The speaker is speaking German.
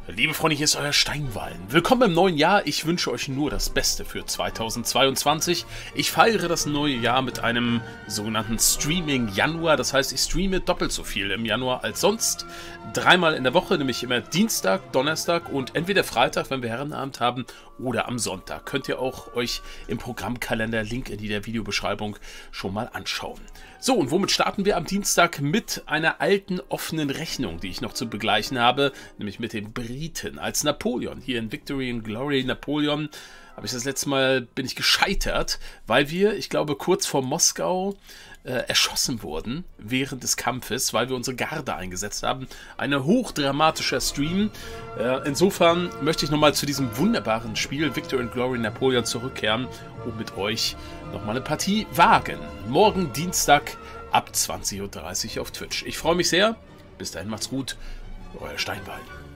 Liebe Freunde, hier ist euer Steinwallen. Willkommen im neuen Jahr. Ich wünsche euch nur das Beste für 2022. Ich feiere das neue Jahr mit einem sogenannten Streaming Januar. Das heißt, ich streame doppelt so viel im Januar als sonst. Dreimal in der Woche, nämlich immer Dienstag, Donnerstag und entweder Freitag, wenn wir Herrenabend haben, oder am Sonntag. Könnt ihr auch euch im Programmkalender, Link in der Videobeschreibung, schon mal anschauen. So, und womit starten wir am Dienstag? Mit einer alten offenen Rechnung, die ich noch zu begleichen habe, nämlich mit den Briten als Napoleon. Hier in Victory and Glory Napoleon habe ich das letzte Mal, bin ich gescheitert, weil wir, ich glaube, kurz vor Moskau erschossen wurden während des Kampfes, weil wir unsere Garde eingesetzt haben. Ein hochdramatischer Stream. Insofern möchte ich nochmal zu diesem wunderbaren Spiel Victory and Glory Napoleon zurückkehren und mit euch nochmal eine Partie wagen. Morgen Dienstag ab 20:30 Uhr auf Twitch. Ich freue mich sehr. Bis dahin macht's gut. Euer Steinwallen.